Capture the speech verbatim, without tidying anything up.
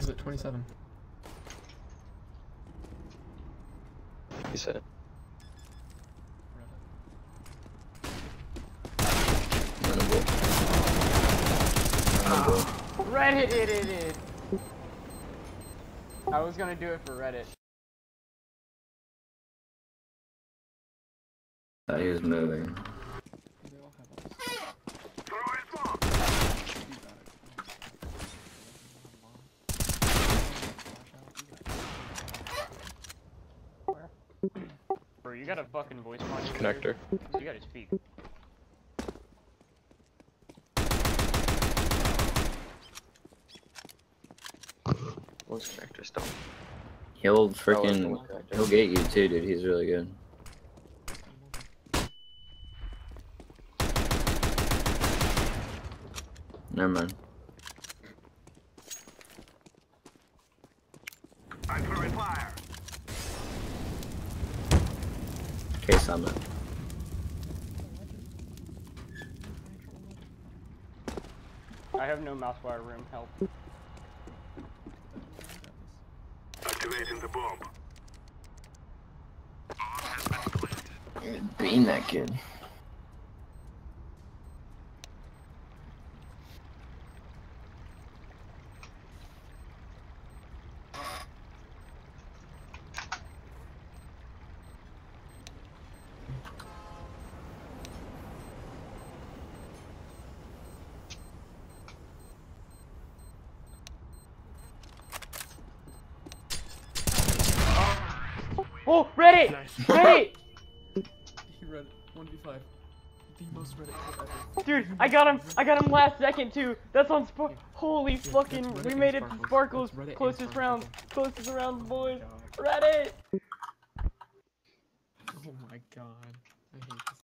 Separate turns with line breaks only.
Is it twenty-seven?
He said. Winnable. Winnable.
Reddit it it it. I was gonna do it for Reddit.
Thought he was moving.
Bro, you got a fucking voice punch
Connector.
So you gotta speak.
What's connector stuff? He'll freaking.
Oh,
He'll get you too, dude. He's really good. Never mind.
I'm throwing fire.
Okay, Summit.
I have no mouse wire room, help.
Activating the bomb.
Being that kid.
Oh, Reddit!
Nice.
Reddit!
He read one v five. The most Reddit clip ever.
Dude, I got him! I got him last second too! That's on Spark. Holy fucking,
Reddit
we
and
made it to
Sparkles.
Sparkles!
That's Reddit and
Closest
Sparkles.
round! Closest round, boys!
God.
Reddit!
Oh my god. I hate this.